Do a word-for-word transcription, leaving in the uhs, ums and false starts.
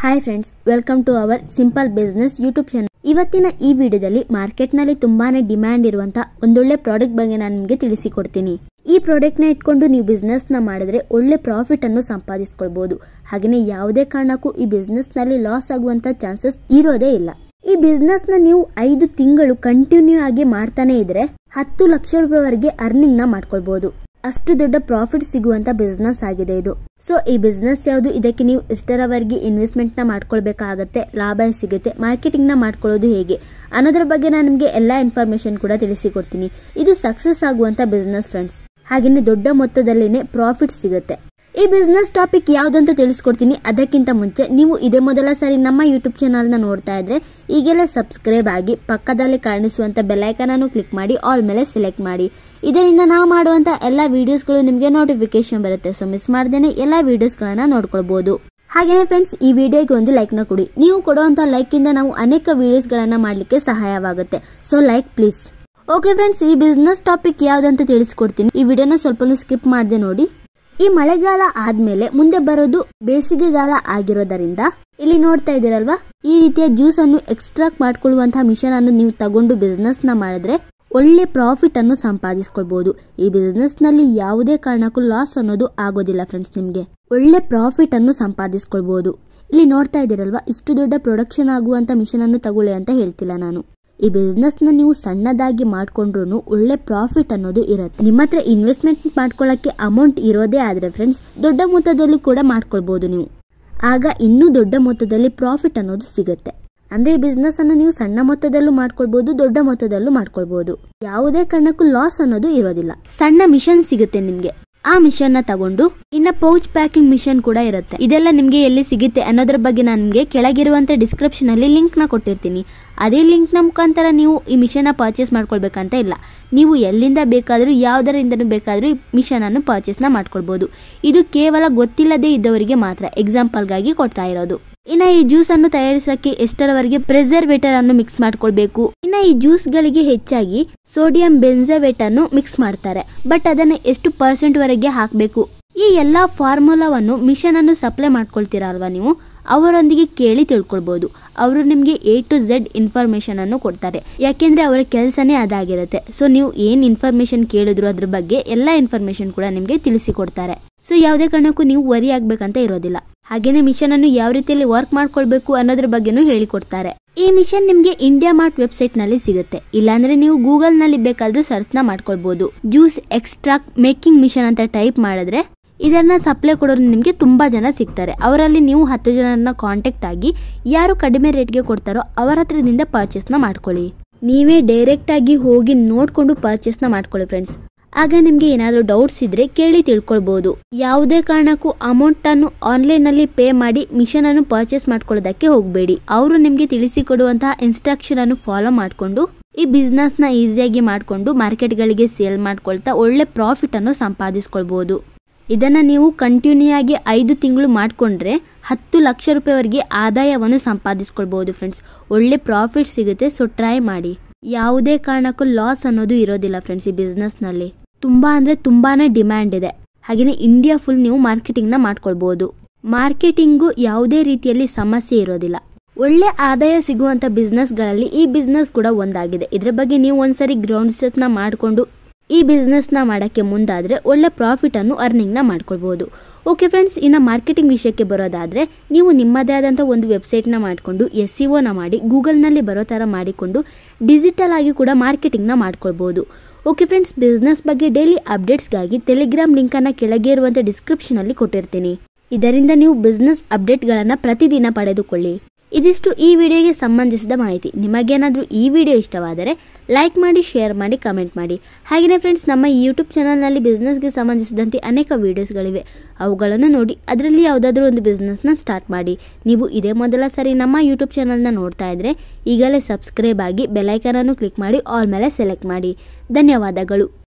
Hi friends, welcome to our simple business YouTube channel. ಇವತ್ತಿನ ಈ ವಿಡಿಯೋದಲ್ಲಿ ಮಾರ್ಕೆಟ್ ನಲ್ಲಿ ತುಂಬಾನೇ ಡಿಮ್ಯಾಂಡ್ ಇರುವಂತಹ ಒಂದೊಳ್ಳೆ ಪ್ರಾಡಕ್ಟ್ ಬಗ್ಗೆ ನಾನು ನಿಮಗೆ ತಿಳಿಸಿಕೊಡ್ತೀನಿ. ಈ ಪ್ರಾಡಕ್ಟ್ ನ ಇಟ್ಕೊಂಡು ನೀವು ಬಿಸ್ನೆಸ್ ನ ಮಾಡಿದ್ರೆ ಒಳ್ಳೆ ಪ್ರಾಫಿಟ್ ಅನ್ನು ಸಂಪಾದಿಸಿಕೊಳ್ಳಬಹುದು. ಹಾಗೇನೆ ಯಾವುದೇ ಕಾರಣಕ್ಕೂ ಈ ಬಿಸ್ನೆಸ್ ನಲ್ಲಿ ಲಾಸ್ ಆಗುವಂತ ಚಾನ್ಸಸ್ ಇರೋದೇ ಇಲ್ಲ. ಈ ಬಿಸ್ನೆಸ್ ನ ನೀವು ಐದು ತಿಂಗಳು ಕಂಟಿನ್ಯೂ ಆಗಿ ಮಾಡ್ತಾನೆ ಇದ್ರೆ ಹತ್ತು ಲಕ್ಷ ರೂಪಾಯಿವರೆಗೆ ಅರ್ನಿಂಗ್ ನ ಮಾಡ್ಕೊಳ್ಬಹುದು. ಅಷ್ಟು ದೊಡ್ಡ ಪ್ರಾಫಿಟ್ ಸಿಗುವಂತ ಬಿಸ್ನೆಸ್ ಆಗಿದೆ ಇದು. ಸೊ ಈ ಬಿಸ್ನೆಸ್ ಯಾವುದು, ಇದಕ್ಕೆ ನೀವು ಎಷ್ಟರವರೆಗೆ ಇನ್ವೆಸ್ಟ್ಮೆಂಟ್ ನ ಮಾಡ್ಕೊಳ್ಬೇಕಾಗತ್ತೆ, ಲಾಭ ಸಿಗುತ್ತೆ, ಮಾರ್ಕೆಟಿಂಗ್ ನ ಮಾಡ್ಕೊಳ್ಳೋದು ಹೇಗೆ ಅನ್ನೋದ್ರ ಬಗ್ಗೆ ನಾನು ನಿಮಗೆ ಎಲ್ಲಾ ಇನ್ಫಾರ್ಮೇಶನ್ ಕೂಡ ತಿಳಿಸಿಕೊಡ್ತೀನಿ. ಇದು ಸಕ್ಸಸ್ ಆಗುವಂತ ಬಿಸ್ನೆಸ್ ಫ್ರೆಂಡ್ಸ್. ಹಾಗೇನೆ ದೊಡ್ಡ ಮೊತ್ತದಲ್ಲಿನೇ ಪ್ರಾಫಿಟ್ ಸಿಗುತ್ತೆ. ಈ ಬಿಸ್ನೆಸ್ ಟಾಪಿಕ್ ಯಾವ್ದಂತ ತಿಳಿಸ್ಕೊಡ್ತೀನಿ. ಅದಕ್ಕಿಂತ ಮುಂಚೆ ನೀವು ಇದೇ ಮೊದಲ ಸಾರಿ ನಮ್ಮ ಯೂಟ್ಯೂಬ್ ಚಾನಲ್ ನ ನೋಡ್ತಾ ಇದ್ರೆ ಈಗಲೇ ಸಬ್ಸ್ಕ್ರೈಬ್ ಆಗಿ ಪಕ್ಕದಲ್ಲಿ ಕಾಣಿಸುವಂತ ಬೆಲ್ ಐಕಾನ್ ಅನ್ನು ಕ್ಲಿಕ್ ಮಾಡಿ ಆಲ್ ಮೇಲೆ ಸೆಲೆಕ್ಟ್ ಮಾಡಿ. ಇದರಿಂದ ನಾವು ಮಾಡುವಂತ ಎಲ್ಲಾ ವಿಡಿಯೋಸ್ಗಳು ನಿಮಗೆ ನೋಟಿಫಿಕೇಶನ್ ಬರುತ್ತೆ. ಸೊ ಮಿಸ್ ಮಾಡದೇನೆ ಎಲ್ಲಾ ವಿಡಿಯೋಸ್ ಗಳನ್ನ ನೋಡ್ಕೊಳ್ಬಹುದು. ಹಾಗೇನೆ ಫ್ರೆಂಡ್ಸ್, ಈ ವಿಡಿಯೋಗೆ ಒಂದು ಲೈಕ್ ನ ಕೊಡಿ. ನೀವು ಕೊಡುವಂತ ಲೈಕ್ ಇಂದ ನಾವು ಅನೇಕ ವಿಡಿಯೋಸ್ ಗಳನ್ನ ಮಾಡ್ಲಿಕ್ಕೆ ಸಹಾಯವಾಗುತ್ತೆ. So like please. Okay friends, ಈ ಬಿಸ್ನೆಸ್ ಟಾಪಿಕ್ ಯಾವ್ದಂತ ತಿಳಿಸ್ಕೊಡ್ತೀನಿ. ಈ ವಿಡಿಯೋನ ಸ್ವಲ್ಪ ಸ್ಕಿಪ್ ಮಾಡದೆ ನೋಡಿ. ಈ ಮಳೆಗಾಲ ಆದ್ಮೇಲೆ ಮುಂದೆ ಬರೋದು ಬೇಸಿಗೆಗಾಲ ಆಗಿರೋದರಿಂದ ಇಲ್ಲಿ ನೋಡ್ತಾ ಇದ್ದೀರಲ್ವಾ, ಈ ರೀತಿಯ ಜ್ಯೂಸ್ ಅನ್ನು ಎಕ್ಸ್ಟ್ರಾಕ್ಟ್ ಮಾಡ್ಕೊಳ್ಳುವಂತಹ ಮಿಷನ್ ಅನ್ನು ನೀವು ತಗೊಂಡು ಬಿಸ್ನೆಸ್ ನ ಮಾಡಿದ್ರೆ ಒಳ್ಳೆ ಪ್ರಾಫಿಟ್ ಅನ್ನು ಸಂಪಾದಿಸಿಕೊಳ್ಬಹುದು. ಈ ಬಿಸ್ನೆಸ್ ನಲ್ಲಿ ಯಾವುದೇ ಕಾರಣಕ್ಕೂ ಲಾಸ್ ಅನ್ನೋದು ಆಗೋದಿಲ್ಲ ಫ್ರೆಂಡ್ಸ್. ನಿಮ್ಗೆ ಒಳ್ಳೆ ಪ್ರಾಫಿಟ್ ಅನ್ನು ಸಂಪಾದಿಸಿಕೊಳ್ಬಹುದು. ಇಲ್ಲಿ ನೋಡ್ತಾ ಇದ್ದೀರಲ್ವಾ, ಇಷ್ಟು ದೊಡ್ಡ ಪ್ರೊಡಕ್ಷನ್ ಆಗುವಂತ ಮಿಷನ್ ಅನ್ನು ತಗೊಳ್ಳಿ ಅಂತ ಹೇಳ್ತಿಲ್ಲ ನಾನು. ಈ ಬಿಸ್ನೆಸ್ ನ ನೀವು ಸಣ್ಣದಾಗಿ ಮಾಡ್ಕೊಂಡ್ರು ಒಳ್ಳೆ ಪ್ರಾಫಿಟ್ ಅನ್ನೋದು ಇರುತ್ತೆ. ನಿಮ್ಮ ಹತ್ರ ಇನ್ವೆಸ್ಟ್ಮೆಂಟ್ ಮಾಡ್ಕೊಳ್ಳಕ್ಕೆ ಅಮೌಂಟ್ ಇರೋದೇ ಆದ್ರೆ ಫ್ರೆಂಡ್ಸ್, ದೊಡ್ಡ ಮೊತ್ತದಲ್ಲಿ ಕೂಡ ಮಾಡ್ಕೊಳ್ಬಹುದು ನೀವು. ಆಗ ಇನ್ನೂ ದೊಡ್ಡ ಮೊತ್ತದಲ್ಲಿ ಪ್ರಾಫಿಟ್ ಅನ್ನೋದು ಸಿಗುತ್ತೆ. ಅಂದ್ರೆ ಈ ಬಿಸ್ನೆಸ್ ಅನ್ನು ನೀವು ಸಣ್ಣ ಮೊತ್ತದಲ್ಲೂ ಮಾಡ್ಕೊಳ್ಬಹುದು, ದೊಡ್ಡ ಮೊತ್ತದಲ್ಲೂ ಮಾಡ್ಕೊಳ್ಬಹುದು. ಯಾವುದೇ ಕಾರಣಕ್ಕೂ ಲಾಸ್ ಅನ್ನೋದು ಇರೋದಿಲ್ಲ. ಸಣ್ಣ ಮಿಷನ್ ಸಿಗುತ್ತೆ ನಿಮ್ಗೆ. ಆ ಮಿಷನ್ ನ ತಗೊಂಡು ಇನ್ನ ಪೌಚ್ ಪ್ಯಾಕಿಂಗ್ ಮಿಷನ್ ಕೂಡ ಇರುತ್ತೆ. ಇದೆಲ್ಲ ನಿಮ್ಗೆ ಎಲ್ಲಿ ಸಿಗುತ್ತೆ ಅನ್ನೋದ್ರ ಬಗ್ಗೆ ನಾನು ನಿಮ್ಗೆ ಕೆಳಗಿರುವಂತ ಡಿಸ್ಕ್ರಿಪ್ಷನ್ ಅಲ್ಲಿ ಲಿಂಕ್ ನ ಕೊಟ್ಟಿರ್ತೀನಿ. ಅದೇ ಲಿಂಕ್ ನ ಮುಖಾಂತರ ನೀವು ಈ ಮಿಷನ್ ನ ಪರ್ಚೇಸ್ ಮಾಡ್ಕೊಳ್ಬೇಕಂತ ಇಲ್ಲ. ನೀವು ಎಲ್ಲಿಂದ ಬೇಕಾದ್ರೂ ಯಾವ್ದರಿಂದನೂ ಬೇಕಾದ್ರೂ ಈ ಮಿಷನ್ ಅನ್ನು ಪರ್ಚೇಸ್ ನ ಮಾಡ್ಕೊಳ್ಬಹುದು. ಇದು ಕೇವಲ ಗೊತ್ತಿಲ್ಲದೆ ಇದ್ದವರಿಗೆ ಮಾತ್ರ ಎಕ್ಸಾಂಪಲ್ ಗಾಗಿ ಕೊಡ್ತಾ ಇರೋದು. ಇನ್ನ ಈ ಜ್ಯೂಸ್ ಅನ್ನು ತಯಾರಿಸಕ್ಕೆ ಎಷ್ಟರವರೆಗೆ ಪ್ರಿಸರ್ವೇಟರ್ ಅನ್ನು ಮಿಕ್ಸ್ ಮಾಡ್ಕೊಳ್ಬೇಕು. ಇನ್ನ ಈ ಜ್ಯೂಸ್ ಗಳಿಗೆ ಹೆಚ್ಚಾಗಿ ಸೋಡಿಯಂ ಬೆಂಜೋವೇಟ್ ಅನ್ನು ಮಿಕ್ಸ್ ಮಾಡ್ತಾರೆ. ಬಟ್ ಅದನ್ನ ಎಷ್ಟು ಪರ್ಸೆಂಟ್ ವರೆಗೆ ಹಾಕಬೇಕು, ಈ ಎಲ್ಲಾ ಫಾರ್ಮುಲಾವನ್ನು ಮಿಷನ್ ಅನ್ನು ಸಪ್ಲೈ ಮಾಡ್ಕೊಳ್ತೀರಾ ಅಲ್ವಾ ನೀವು, ಅವರೊಂದಿಗೆ ಕೇಳಿ ತಿಳ್ಕೊಳ್ಬಹುದು. ಅವರು ನಿಮ್ಗೆ ಎ ಟು ಝೆಡ್ ಇನ್ಫಾರ್ಮೇಶನ್ ಅನ್ನು ಕೊಡ್ತಾರೆ. ಯಾಕೆಂದ್ರೆ ಅವರ ಕೆಲಸನೇ ಅದಾಗಿರುತ್ತೆ. ಸೊ ನೀವು ಏನ್ ಇನ್ಫಾರ್ಮೇಶನ್ ಕೇಳಿದ್ರು ಅದ್ರ ಬಗ್ಗೆ ಎಲ್ಲಾ ಇನ್ಫಾರ್ಮೇಶನ್ ಕೂಡ ನಿಮ್ಗೆ ತಿಳಿಸಿಕೊಡ್ತಾರೆ. ಸೊ ಯಾವುದೇ ಕಾರಣಕ್ಕೂ ನೀವು ವರಿ ಆಗ್ಬೇಕಂತ ಇರೋದಿಲ್ಲ. ಹಾಗೇನೆ ಮಿಷನ್ ಅನ್ನು ಯಾವ ರೀತಿಯಲ್ಲಿ ವರ್ಕ್ ಮಾಡ್ಕೊಳ್ಬೇಕು ಅನ್ನೋದ್ರ ಬಗ್ಗೆನೂ ಹೇಳಿಕೊಡ್ತಾರೆ. ಈ ಮಿಷನ್ ನಿಮ್ಗೆ ಇಂಡಿಯಾ ಮಾರ್ಟ್ ವೆಬ್ಸೈಟ್ ನಲ್ಲಿ ಸಿಗುತ್ತೆ. ಇಲ್ಲಾಂದ್ರೆ ನೀವು ಗೂಗಲ್ ನಲ್ಲಿ ಬೇಕಾದ್ರೂ ಸರ್ಚ್ ನ ಮಾಡ್ಕೊಳ್ಬಹುದು. ಜ್ಯೂಸ್ ಎಕ್ಸ್ಟ್ರಾಕ್ಟ್ ಮೇಕಿಂಗ್ ಮಿಷನ್ ಅಂತ ಟೈಪ್ ಮಾಡಿದ್ರೆ ಇದನ್ನ ಸಪ್ಲೈ ಕೊಡೋರು ನಿಮ್ಗೆ ತುಂಬಾ ಜನ ಸಿಗ್ತಾರೆ. ಅವರಲ್ಲಿ ನೀವು ಹತ್ತು ಜನರನ್ನ ಕಾಂಟ್ಯಾಕ್ಟ್ ಆಗಿ ಯಾರು ಕಡಿಮೆ ರೇಟ್ಗೆ ಕೊಡ್ತಾರೋ ಅವರ ಹತ್ರದಿಂದ ಪರ್ಚೇಸ್ ನ ಮಾಡ್ಕೊಳ್ಳಿ. ನೀವೇ ಡೈರೆಕ್ಟ್ ಆಗಿ ಹೋಗಿ ನೋಡ್ಕೊಂಡು ಪರ್ಚೇಸ್ ನ ಮಾಡ್ಕೊಳ್ಳಿ ಫ್ರೆಂಡ್ಸ್. ಆಗ ನಿಮ್ಗೆ ಏನಾದ್ರೂ ಡೌಟ್ಸ್ ಇದ್ರೆ ಕೇಳಿ ತಿಳ್ಕೊಳ್ಬಹುದು. ಯಾವುದೇ ಕಾರಣಕ್ಕೂ ಅಮೌಂಟ್ ಅನ್ನು ಆನ್ಲೈನ್ ನಲ್ಲಿ ಪೇ ಮಾಡಿ ಮಿಷನ್ ಅನ್ನು ಪರ್ಚೇಸ್ ಮಾಡ್ಕೊಳ್ಳೋದಕ್ಕೆ ಹೋಗಬೇಡಿ. ಅವರು ನಿಮ್ಗೆ ತಿಳಿಸಿಕೊಡುವಂತಹ ಇನ್ಸ್ಟ್ರಕ್ಷನ್ ಅನ್ನು ಫಾಲೋ ಮಾಡ್ಕೊಂಡು ಈ ಬಿಸ್ನೆಸ್ ನ ಈಸಿಯಾಗಿ ಮಾಡ್ಕೊಂಡು ಮಾರ್ಕೆಟ್ ಗಳಿಗೆ ಸೇಲ್ ಮಾಡ್ಕೊಳ್ತಾ ಒಳ್ಳೆ ಪ್ರಾಫಿಟ್ ಅನ್ನು ಸಂಪಾದಿಸ್ಕೊಳ್ಬಹುದು. ಇದನ್ನ ನೀವು ಕಂಟಿನ್ಯೂ ಆಗಿ ಐದು ತಿಂಗಳು ಮಾಡ್ಕೊಂಡ್ರೆ ಹತ್ತು ಲಕ್ಷ ರೂಪಾಯಿವರೆಗೆ ಆದಾಯವನ್ನು ಸಂಪಾದಿಸ್ಕೊಳ್ಬಹುದು ಫ್ರೆಂಡ್ಸ್. ಒಳ್ಳೆ ಪ್ರಾಫಿಟ್ ಸಿಗುತ್ತೆ. ಸೊ ಟ್ರೈ ಮಾಡಿ. ಯಾವುದೇ ಕಾರಣಕ್ಕೂ ಲಾಸ್ ಅನ್ನೋದು ಇರೋದಿಲ್ಲ ಫ್ರೆಂಡ್ಸ್. ಈ ಬಿಸ್ನೆಸ್ ನಲ್ಲಿ ತುಂಬಾ ಅಂದ್ರೆ ತುಂಬಾನೇ ಡಿಮ್ಯಾಂಡ್ ಇದೆ. ಹಾಗೇನೆ ಇಂಡಿಯಾ ಫುಲ್ ನೀವು ಮಾರ್ಕೆಟಿಂಗ್ ನ ಮಾಡ್ಕೊಳ್ಬಹುದು. ಮಾರ್ಕೆಟಿಂಗು ಯಾವುದೇ ರೀತಿಯಲ್ಲಿ ಸಮಸ್ಯೆ ಇರೋದಿಲ್ಲ. ಒಳ್ಳೆ ಆದಾಯ ಸಿಗುವಂತ ಬಿಸ್ನೆಸ್ ಗಳಲ್ಲಿ ಈ ಬಿಸ್ನೆಸ್ ಕೂಡ ಒಂದಾಗಿದೆ. ಇದ್ರ ಬಗ್ಗೆ ನೀವು ಒಂದ್ಸರಿ ಗ್ರೌಂಡ್ ರಿಸರ್ಚ್ ನ ಮಾಡ್ಕೊಂಡು ಈ ಬಿಸ್ನೆಸ್ ನ ಮಾಡಕ್ಕೆ ಮುಂದಾದ್ರೆ ಒಳ್ಳೆ ಪ್ರಾಫಿಟ್ ಅನ್ನು ಅರ್ನಿಂಗ್ ನ ಮಾಡ್ಕೊಳ್ಬಹುದು. ಓಕೆ ಫ್ರೆಂಡ್ಸ್, ಇನ್ನ ಮಾರ್ಕೆಟಿಂಗ್ ವಿಷಯಕ್ಕೆ ಬರೋದಾದ್ರೆ ನೀವು ನಿಮ್ಮದೇ ಆದಂತ ಒಂದು ವೆಬ್ಸೈಟ್ ನ ಮಾಡ್ಕೊಂಡು ಎಸ್ ಸಿ ಒ ನ ಮಾಡಿ ಗೂಗಲ್ ನಲ್ಲಿ ಬರೋ ತರ ಮಾಡಿಕೊಂಡು ಡಿಜಿಟಲ್ ಆಗಿ ಕೂಡ ಮಾರ್ಕೆಟಿಂಗ್ ನ ಮಾಡ್ಕೊಳ್ಬಹುದು. ಓಕೆ ಫ್ರೆಂಡ್ಸ್, ಬಿಸ್ನೆಸ್ ಬಗ್ಗೆ ಡೈಲಿ ಅಪ್ಡೇಟ್ಸ್ಗಾಗಿ ಟೆಲಿಗ್ರಾಮ್ ಲಿಂಕ್ ಅನ್ನ ಕೆಳಗೆ ಇರುವಂತ ಡಿಸ್ಕ್ರಿಪ್ಷನ್ ಅಲ್ಲಿ ಕೊಟ್ಟಿರ್ತೀನಿ. ಇದರಿಂದ ನೀವು ಬಿಸ್ನೆಸ್ ಅಪ್ಡೇಟ್ ಗಳನ್ನ ಪ್ರತಿದಿನ ಪಡೆದುಕೊಳ್ಳಿ. ಇದಿಷ್ಟು ಈ ವಿಡಿಯೋಗೆ ಸಂಬಂಧಿಸಿದ ಮಾಹಿತಿ. ನಿಮಗೇನಾದ್ರೂ ಈ ವಿಡಿಯೋ ಇಷ್ಟವಾದರೆ ಲೈಕ್ ಮಾಡಿ, ಶೇರ್ ಮಾಡಿ, ಕಮೆಂಟ್ ಮಾಡಿ. ಹಾಗೆಯೇ ಫ್ರೆಂಡ್ಸ್, ನಮ್ಮ ಯೂಟ್ಯೂಬ್ ಚಾನಲ್ನಲ್ಲಿ ಬಿಸ್ನೆಸ್ಗೆ ಸಂಬಂಧಿಸಿದಂತೆ ಅನೇಕ ವಿಡಿಯೋಸ್ಗಳಿವೆ. ಅವುಗಳನ್ನು ನೋಡಿ ಅದರಲ್ಲಿ ಯಾವುದಾದ್ರೂ ಒಂದು ಬಿಸ್ನೆಸ್ನ ಸ್ಟಾರ್ಟ್ ಮಾಡಿ. ನೀವು ಇದೇ ಮೊದಲ ಸರಿ ನಮ್ಮ ಯೂಟ್ಯೂಬ್ ಚಾನಲ್ನ ನೋಡ್ತಾ ಇದ್ರೆ ಈಗಲೇ ಸಬ್ಸ್ಕ್ರೈಬ್ ಆಗಿ ಬೆಲ್ ಐಕಾನ್ ಅನ್ನು ಕ್ಲಿಕ್ ಮಾಡಿ ಆಲ್ ಮೇಲೆ ಸೆಲೆಕ್ಟ್ ಮಾಡಿ. ಧನ್ಯವಾದಗಳು.